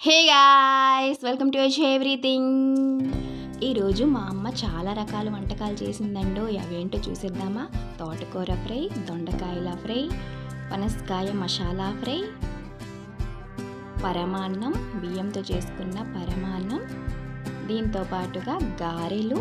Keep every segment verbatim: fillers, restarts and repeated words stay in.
Hey guys, welcome to H everything. ఈరోజు మా అమ్మ చాలా రకాల వంటకాలు చేసిందండో. అవేంటో చూసేద్దామా? తోటకూర ఫ్రై, దొండకాయల ఫ్రై, పనసకాయ మసాలా ఫ్రై, పరమాన్నం, బియ్యంతో చేసుకున్న పరమాన్నం, దీంతో పాటుగా గారెలు,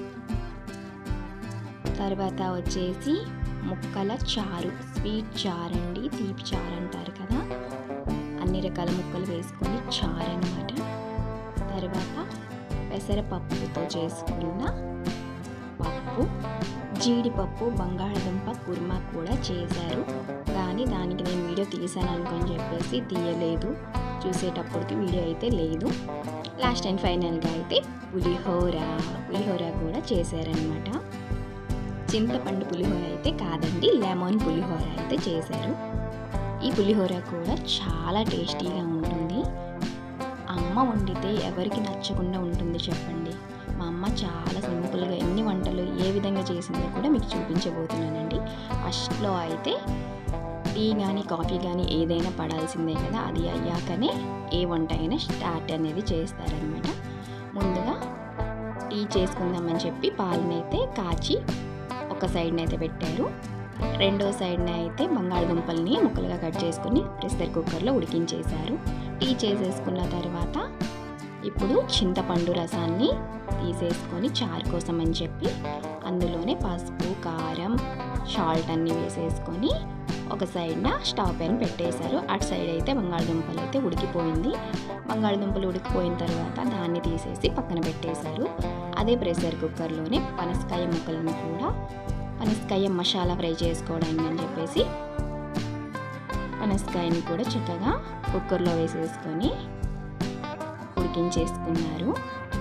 తర్వాత వచ్చేసి ముక్కల చారు, స్వీట్ చారు అండి, తీపి చారు అంటారు కదా, అన్ని రకాల ముక్కలు వేసుకొని చారు అన్నమాట. తర్వాత పెసరపప్పుతో చేసుకున్న పప్పు, జీడిపప్పు, బంగాళదుంప కుర్మా కూడా చేశారు. కానీ దానికి నేను వీడియో తీసాను అనుకొని చెప్పేసి తీయలేదు, చూసేటప్పటికి వీడియో అయితే లేదు. లాస్ట్ అండ్ ఫైనల్గా అయితే పులిహోర పులిహోర కూడా చేశారనమాట. చింతపండు పులిహోర అయితే కాదండి, లెమన్ పులిహోర అయితే చేశారు. ఈ పులిహోర కూడా చాలా టేస్టీగా ఉంటుంది. అమ్మ వండితే ఎవరికి నచ్చకుండా ఉంటుంది చెప్పండి. మా అమ్మ చాలా సింపుల్గా ఎన్ని వంటలు ఏ విధంగా చేసిందో కూడా మీకు చూపించబోతున్నానండి. ఫస్ట్లో అయితే టీ కానీ కాఫీ కానీ ఏదైనా పడాల్సిందే కదా, అది అయ్యాకనే ఏ వంట అయినా స్టార్ట్ అనేది చేస్తారనమాట. ముందుగా టీ చేసుకుందామని చెప్పి పాలనైతే కాచి ఒక సైడ్ని అయితే పెట్టారు. రెండో సైడ్ని అయితే బంగాళదుంపల్ని ముక్కలుగా కట్ చేసుకుని ప్రెషర్ కుక్కర్లో ఉడికించేశారు. టీ చేసేసుకున్న తర్వాత ఇప్పుడు చింతపండు రసాన్ని తీసేసుకొని చారు కోసం అని చెప్పి అందులోనే పసుపు, కారం, సాల్ట్ అన్నీ వేసేసుకొని ఒక సైడ్న స్టవ్ పైన పెట్టేశారు. అటు సైడ్ అయితే బంగాళదుంపలు అయితే ఉడికిపోయింది. బంగాళదుంపలు ఉడికిపోయిన తర్వాత దాన్ని తీసేసి పక్కన పెట్టేశారు. అదే ప్రెషర్ కుక్కర్లోనే పనసకాయ ముక్కలను కూడా పనసకాయ మసాలా ఫ్రై చేసుకోవడానికి అని చెప్పేసి పనసకాయని కూడా చక్కగా కుక్కర్లో వేసేసుకొని ఉడికించేసుకున్నారు.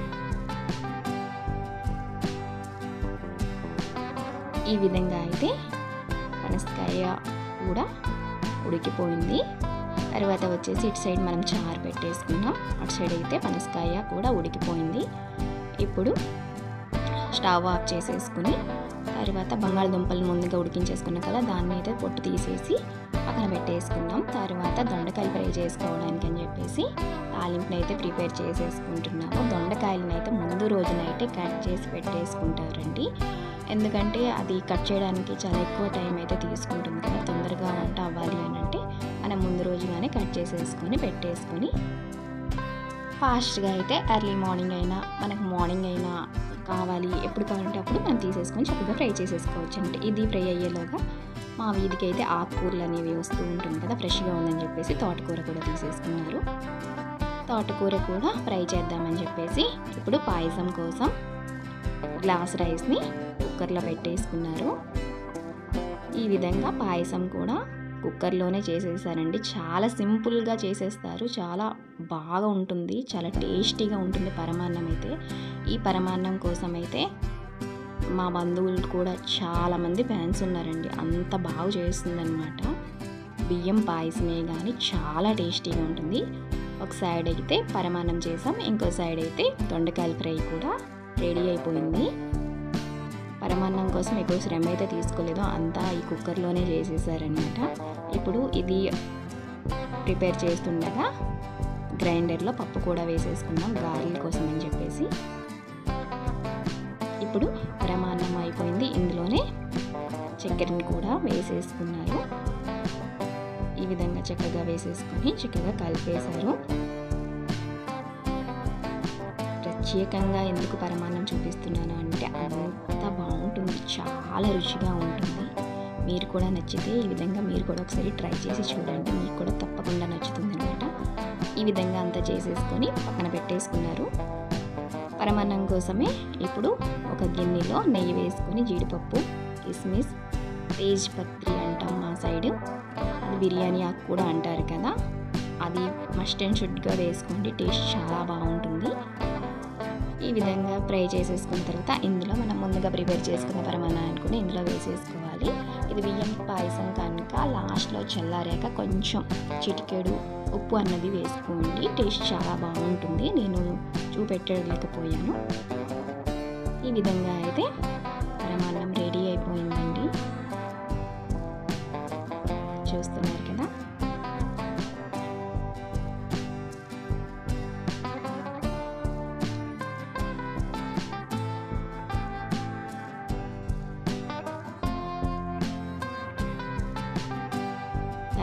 ఈ విధంగా అయితే పనసకాయ కూడా ఉడికిపోయింది. తర్వాత వచ్చేసి ఇటు సైడ్ మనం చారు పెట్టేసుకున్నాం, అటు సైడ్ అయితే పనసకాయ కూడా ఉడికిపోయింది. ఇప్పుడు స్టవ్ ఆఫ్ చేసేసుకుని తర్వాత బంగాళదుంపలు ముందుగా ఉడికించేసుకున్నాం కదా, దాన్ని అయితే పొట్టు తీసేసి పక్కన పెట్టేసుకున్నాం. తర్వాత దొండకాయలు ఫ్రై చేసుకోవడానికి అని చెప్పేసి తాలింపుని అయితే ప్రిపేర్ చేసేసుకుంటున్నాము. దొండకాయలను అయితే ముందు రోజునైతే కట్ చేసి పెట్టేసుకుంటారండి, ఎందుకంటే అది కట్ చేయడానికి చాలా ఎక్కువ టైం అయితే తీసుకుంటుంది కదా. తొందరగా వంట అవ్వాలి అని అంటే మనం ముందు రోజుగానే కట్ చేసేసుకొని పెట్టేసుకొని ఫాస్ట్గా అయితే ఎర్లీ మార్నింగ్ అయినా మనకు మార్నింగ్ అయినా కావాలి, ఎప్పుడు కావాలంటే అప్పుడు మనం తీసేసుకొని చక్కగా ఫ్రై చేసేసుకోవచ్చు. అంటే ఇది ఫ్రై అయ్యేలోగా మా వీధికి అయితే ఆకుకూరలు అనేవి వస్తూ ఉంటుంది కదా, ఫ్రెష్గా ఉందని చెప్పేసి తోటకూర కూడా తీసేసుకున్నారు. తోటకూర కూడా ఫ్రై చేద్దామని చెప్పేసి ఇప్పుడు పాయసం కోసం గ్లాస్ రైస్ని కుక్కర్లో పెట్టేసుకున్నారు. ఈ విధంగా పాయసం కూడా కుక్కర్లోనే చేసేసారండి. చాలా సింపుల్గా చేసేస్తారు, చాలా బాగా ఉంటుంది, చాలా టేస్టీగా ఉంటుంది పరమాన్నం అయితే. ఈ పరమాన్నం కోసం అయితే మా బంధువులు కూడా చాలామంది ఫ్యాన్స్ ఉన్నారండి, అంత బాగా చేస్తుందన్నమాట. బియ్యం పాయసమే కానీ చాలా టేస్టీగా ఉంటుంది. ఒక సైడ్ అయితే పరమాన్నం చేసాం, ఇంకో సైడ్ అయితే దొండకాయల ఫ్రై కూడా రెడీ అయిపోయింది. పరమాన్నం కోసం ఎక్కువ శ్రమ అయితే తీసుకోలేదు, అంతా ఈ కుక్కర్లోనే చేసేసారనమాట. ఇప్పుడు ఇది ప్రిపేర్ చేస్తుండగా గ్రైండర్లో పప్పు కూడా వేసేసుకున్నాం గారెల కోసం అని చెప్పేసి. ఇప్పుడు పరమాన్నం అయిపోయింది, ఇందులోనే చక్కెరని కూడా వేసేసుకున్నారు. ఈ విధంగా చక్కగా వేసేసుకొని చక్కగా కలిపేశారు. ప్రత్యేకంగా ఎందుకు పరమాన్నం చూపిస్తున్నాను అంటే అంత బాగుంటుంది, చాలా రుచిగా ఉంటుంది. మీరు కూడా నచ్చితే ఈ విధంగా మీరు కూడా ఒకసారి ట్రై చేసి చూడండి, మీకు కూడా తప్పకుండా నచ్చుతుంది అనమాట. ఈ విధంగా అంతా చేసేసుకొని పక్కన పెట్టేసుకున్నారు. పరమాన్నం కోసమే ఇప్పుడు ఒక గిన్నెలో నెయ్యి వేసుకొని జీడిపప్పు, కిస్మిస్, తేజ్ పత్రి అంటాం మా సైడ్, అది బిర్యానీ ఆకు కూడా అంటారు కదా, అది మస్ట్ అండ్ షుడ్గా వేసుకోండి, టేస్ట్ చాలా బాగుంటుంది. ఈ విధంగా ఫ్రై చేసేసుకున్న తర్వాత ఇందులో మనం ముందుగా ప్రిపేర్ చేసుకున్న పరమాన్నాన్ని కూడా ఇందులో వేసేసుకోవాలి. ఇది బియ్యం పాయసం కనుక లాస్ట్లో చల్లారాక కొంచెం చిటికెడు ఉప్పు అన్నది వేసుకోండి, టేస్ట్ చాలా బాగుంటుంది. నేను చూపెట్టలేకపోయాను. ఈ విధంగా అయితే పరమాన్నం రెడీ అయిపోయిందండి, చూస్తున్నారు కదా.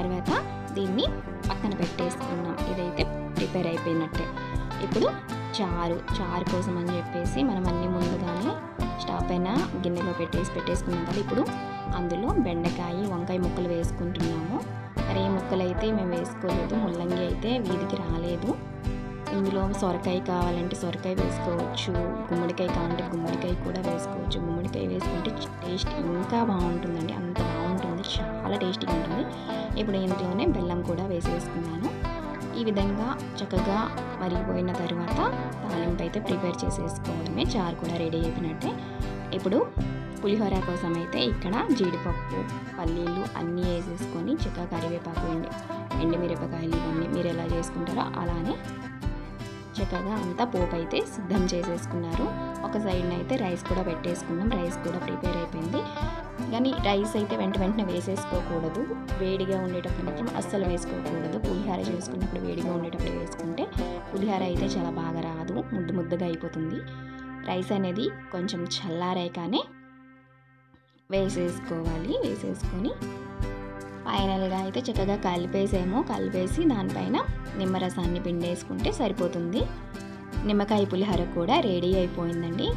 తర్వాత దీన్ని పక్కన పెట్టేసుకున్నాం. ఇదైతే ప్రిపేర్ అయిపోయినట్టే. ఇప్పుడు చారు చారు కోసం అని చెప్పేసి మనం అన్ని ముందుగానే స్టవ్ పైన గిన్నెలో పెట్టేసి పెట్టేసుకున్నాం కదా. ఇప్పుడు అందులో బెండకాయ వంకాయ ముక్కలు వేసుకుంటున్నాము. మరి ఏ ముక్కలు అయితే మేము వేసుకోలేదు, ముల్లంగి అయితే వీధికి రాలేదు. ఇందులో సొరకాయ కావాలంటే సొరకాయ వేసుకోవచ్చు, గుమ్మడికాయ కావాలంటే గుమ్మడికాయ కూడా వేసుకోవచ్చు. గుమ్మడికాయ వేసుకుంటే టేస్ట్ ఇంకా బాగుంటుందండి, అంత బాగుంటుంది, చాలా టేస్టీగా ఉంటుంది. ఇప్పుడు ఇందులోనే బెల్లం కూడా వేసేసుకున్నాను. ఈ విధంగా చక్కగా మరిగిపోయిన తర్వాత తాలింపు అయితే ప్రిపేర్ చేసేసుకోవడమే. చారు కూడా రెడీ అయిపోయినట్టే. ఇప్పుడు పులిహోర కోసం అయితే ఇక్కడ జీడిపప్పు పల్లీలు అన్నీ వేసేసుకొని చక్కగా కరివేపాకు ఎండి ఎండిమిరపకాయలు ఇవన్నీ మీరు ఎలా చేసుకుంటారో అలానే చక్కగా అంతా పోపు అయితే సిద్ధం చేసేసుకున్నారు. ఒక సైడ్న అయితే రైస్ కూడా పెట్టేసుకున్నాం. రైస్ కూడా ప్రిపేర్ అయిపోయింది. కానీ రైస్ అయితే వెంట వెంటనే వేసేసుకోకూడదు, వేడిగా ఉండేటప్పుడు మాత్రం అస్సలు వేసుకోకూడదు. పులిహోర చేసుకున్నప్పుడు వేడిగా ఉండేటప్పుడు వేసుకుంటే పులిహోర అయితే చాలా బాగా రాదు, ముద్దు ముద్దగా అయిపోతుంది. రైస్ అనేది కొంచెం చల్లారాకనే వేసేసుకోవాలి. వేసేసుకొని ఫైనల్గా అయితే చక్కగా కలిపేసేమో కలిపేసి దానిపైన నిమ్మరసాన్ని పిండేసుకుంటే సరిపోతుంది. నిమ్మకాయ పులిహోర కూడా రెడీ అయిపోయిందండి.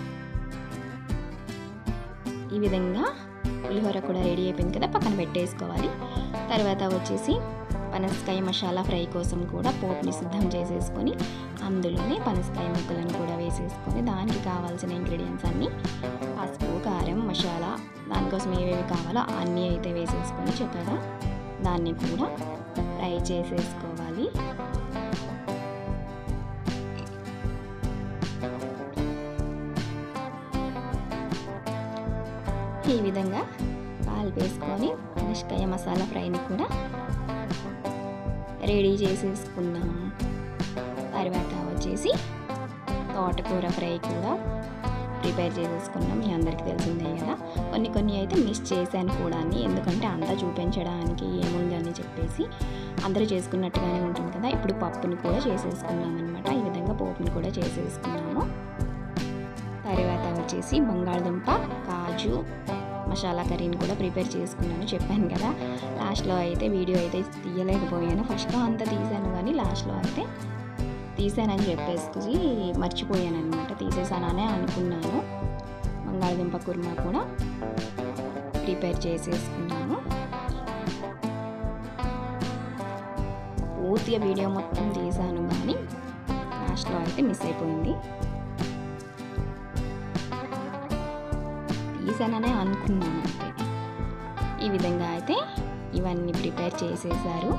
ఈ విధంగా పులిహోర కూడా రెడీ అయిపోయింది కదా, పక్కన పెట్టేసుకోవాలి. తర్వాత వచ్చేసి పనసకాయ మసాలా ఫ్రై కోసం కూడా పోపుని సిద్ధం చేసేసుకొని అందులోనే పనసకాయ ముక్కలను కూడా వేసేసుకొని దానికి కావాల్సిన ఇంగ్రీడియంట్స్ అన్నీ పసుపు కారం మసాలా దానికోసం ఏవేవి కావాలో అన్నీ అయితే వేసేసుకొని చక్కగా దాన్ని కూడా ఫ్రై చేసేసుకోవాలి. ఈ విధంగా కలిపేసుకొని పనసకాయ మసాలా ఫ్రైని కూడా రెడీ చేసేసుకున్నాము. తర్వాత వచ్చేసి తోటకూర ఫ్రై కూడా ప్రిపేర్ చేసేసుకున్నాం. మీ అందరికీ తెలిసిందే కదా. కొన్ని కొన్ని అయితే మిస్ చేశాను కూడా, ఎందుకంటే అంతా చూపించడానికి ఏముంది అని చెప్పేసి అందరూ చేసుకున్నట్టుగానే ఉంటుంది కదా. ఇప్పుడు పప్పుని కూడా చేసేసుకున్నాం అనమాట. ఈ విధంగా పోపుని కూడా చేసేసుకున్నాము. తర్వాత వచ్చేసి బంగాళదుంప కాజు మసాలా కర్రీని కూడా ప్రిపేర్ చేసుకున్నాను, చెప్పాను కదా. లాస్ట్లో అయితే వీడియో అయితే తీయలేకపోయాను. ఫస్ట్లో అంతా తీసాను కానీ లాస్ట్లో అయితే తీసానని చెప్పేసి మర్చిపోయాను అనమాట. తీసేసాననే అనుకున్నాను. బంగాళదుంప కుర్మా కూడా ప్రిపేర్ చేసేసుకున్నాను. పూర్తిగా వీడియో మొత్తం తీసాను కానీ లాస్ట్లో అయితే మిస్ అయిపోయింది. తీసాననే అనుకున్నాను అంతే. ఈ విధంగా అయితే ఇవన్నీ ప్రిపేర్ చేసేసారు.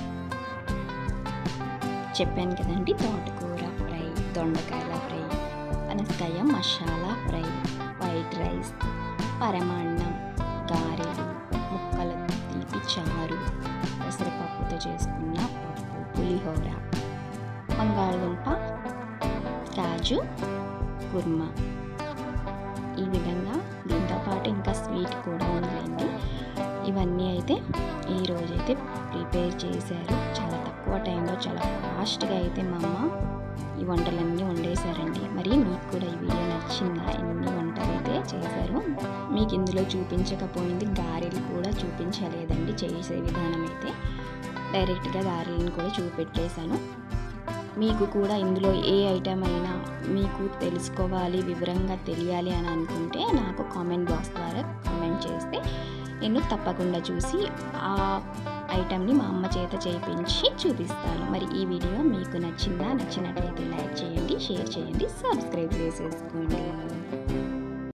చెప్పాను కదండి, తోటకూర ఫ్రై, దొండకాయల ఫ్రై, పనసకాయ మసాలా ఫ్రై, వైట్ రైస్, పరమాన్నం, గారెలు, ముక్కల తీపి చారు, పెసరపప్పుతో చేసుకున్న పప్పు, పులిహోర, బంగాళదుంప కాజు కుర్మా. ఈ విధంగా దీంతో పాటు ఇంకా స్వీట్ కూడా ఉందండి. ఇవన్నీ అయితే ఈరోజైతే ప్రిపేర్ చేశారు. చాలా తక్కువ టైంలో చాలా ఫాస్ట్గా అయితే మా అమ్మ ఈ వంటలన్నీ వండేశారండి. మరి మీకు కూడా ఈ వీడియో నచ్చిందా? ఎన్ని వంటలు అయితే చేశారు. మీకు ఇందులో చూపించకపోయింది గారెలు కూడా చూపించలేదండి. చేసే విధానం అయితే డైరెక్ట్గా గారెలను కూడా చూపెట్టేశాను. మీకు కూడా ఇందులో ఏ ఐటెం అయినా మీకు తెలుసుకోవాలి, వివరంగా తెలియాలి అని అనుకుంటే నాకు కామెంట్ బాక్స్ ద్వారా కామెంట్ చేస్తే నేను తప్పకుండా చూసి ఆ ఐటెంని మా అమ్మ చేత చేయించి చూపిస్తాను. మరి ఈ వీడియో మీకు నచ్చిందా? నచ్చినట్లయితే లైక్ చేయండి, షేర్ చేయండి, సబ్స్క్రైబ్ చేసేసుకోండి.